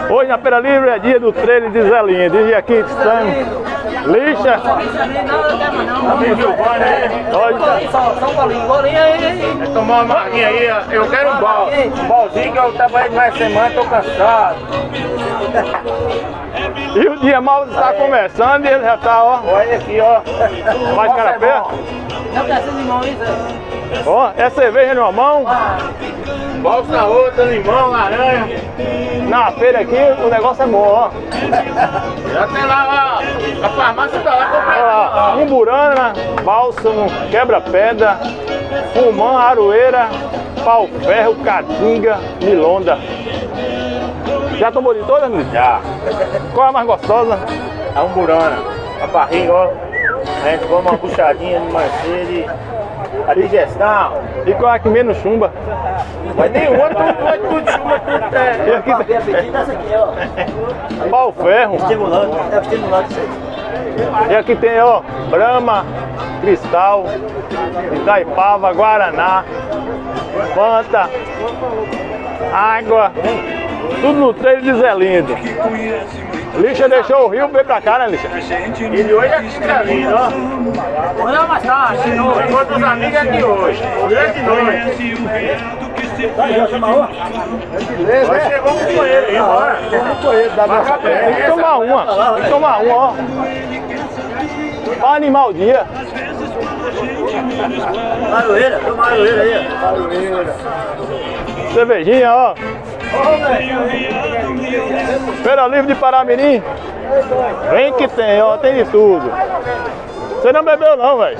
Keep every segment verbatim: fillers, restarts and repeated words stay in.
Hoje na Feira Livre é dia do trailer de Zé Lindo. E aqui estamos. Lixa. Vai tomar uma marquinha aí, eu quero um bal. Um balzinho que eu trabalhei mais semana, tô cansado. E o dia mal está começando e ele já tá, ó. Olha aqui, ó. Mais carapé. Não quer ser limão, isso? Ó, é cerveja numa mão. Balsa na outra, limão, laranja. Na feira aqui o negócio é bom, ó. Já tem lá, ó. A farmácia tá lá comprando. Olha lá, umburana, bálsamo, quebra-pedra, pulmão, aroeira, pau-ferro, caatinga, milonda. Já tomou de todas, Luiz? Já. Qual é a mais gostosa? A umburana. A barriga, ó. A gente come uma puxadinha de manceira. A digestão. E qual é a que menos chumba? Mas nenhuma, tudo, tudo chuma, tudo é. E aqui Tem apetite essa aqui, ó. pau-ferro. Estimulante, é estimulante isso aí. E aqui tem, ó, Brahma, Cristal, Itaipava, Guaraná, Fanta, água, tudo no trailer de Zé Lindo. Lixa deixou o rio, veio pra cá, né, Lixa? E de hoje é aqui pra mim, ó. Olha mais tarde, de novo. Enquanto os amigos é de hoje. Grande noite. Nós chegamos com ele, aí, bora. Vamos com ele, dá Marca pra Tem que tomar uma, tem que tomar uma, ó. Pra animar o dia. Maroeira, toma maroeira aí, ó. Maroeira. Cervejinha, ó. Feira Livre de Paramirim. Vem que tem, ó, tem de tudo. Você não bebeu não, velho.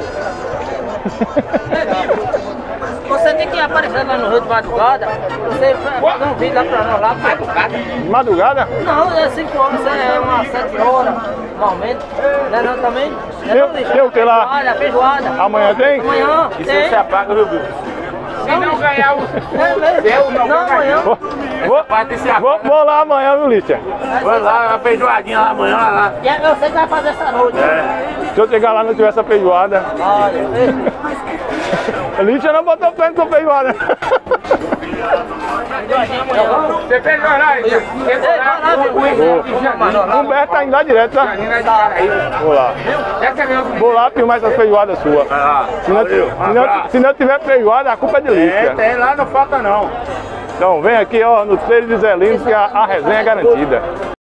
Você tem que aparecer lá no Rio de Madrugada. Você fazer um vídeo lá pra nós lá. Madrugada? De madrugada? Não, é cinco horas, é umas sete horas, normalmente. Não é não também? Não é Tem- não, Lixa? tem o que lá? Feijoada, feijoada. Amanhã tem? Amanhã E tem. se você apaga, viu, Bill? Se não ganhar o É mesmo? não Não, amanhã. Vou, vou, parte se vou, apaga. vou lá amanhã, viu, Lixa? Vai lá, uma feijoadinha lá amanhã, lá, lá. E eu sei que vai fazer essa noite. Se eu chegar lá e não tiver essa feijoada. Olha, Lixa não botou pé nessa feijoada. Você fez horário, O Humberto tá indo lá direto, tá? Vou lá. Vou lá filmar essa feijoada sua. Se não, se não, se não tiver feijoada, a culpa é de É, Lixa. tem lá, não falta não. Então vem aqui, ó, no trailer de Zé Lindo, que a, a resenha é garantida.